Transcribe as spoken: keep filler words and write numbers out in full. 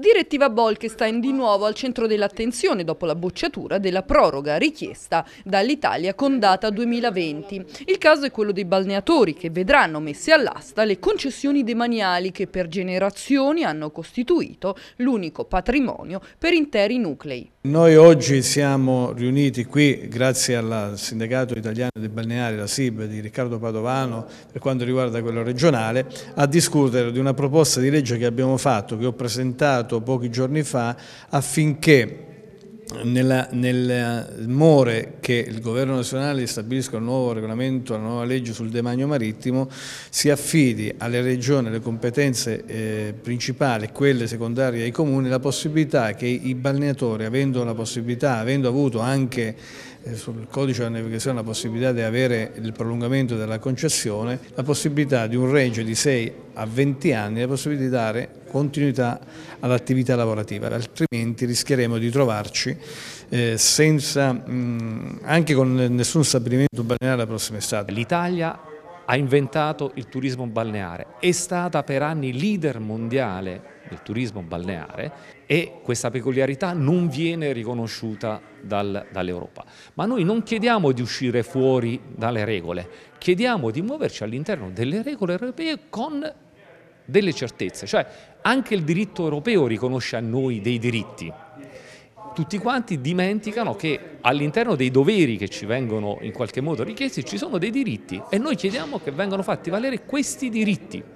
Direttiva Bolkestein di nuovo al centro dell'attenzione dopo la bocciatura della proroga richiesta dall'Italia con data duemilaventi. Il caso è quello dei balneatori che vedranno messe all'asta le concessioni demaniali che per generazioni hanno costituito l'unico patrimonio per interi nuclei. Noi oggi siamo riuniti qui grazie al Sindacato Italiano dei Balneari, la S I B di Riccardo Padovano, per quanto riguarda quello regionale, a discutere di una proposta di legge che abbiamo fatto, che ho presentato pochi giorni fa, affinché Nella, nel more che il Governo nazionale stabilisca un nuovo regolamento, una nuova legge sul demanio marittimo, si affidi alle regioni le competenze eh, principali, quelle secondarie ai comuni, la possibilità che i balneatori, avendo la possibilità, avendo avuto anche eh, sul codice della navigazione la possibilità di avere il prolungamento della concessione, la possibilità di un range di sei a venti anni, la possibilità di dare continuità all'attività lavorativa, altrimenti rischieremo di trovarci eh, senza, mh, anche con nessun stabilimento balneare la prossima estate. L'Italia ha inventato il turismo balneare, è stata per anni leader mondiale del turismo balneare e questa peculiarità non viene riconosciuta dal, dall'Europa. Ma noi non chiediamo di uscire fuori dalle regole, chiediamo di muoverci all'interno delle regole europee con delle certezze, cioè anche il diritto europeo riconosce a noi dei diritti. Tutti quanti dimenticano che all'interno dei doveri che ci vengono in qualche modo richiesti ci sono dei diritti e noi chiediamo che vengano fatti valere questi diritti.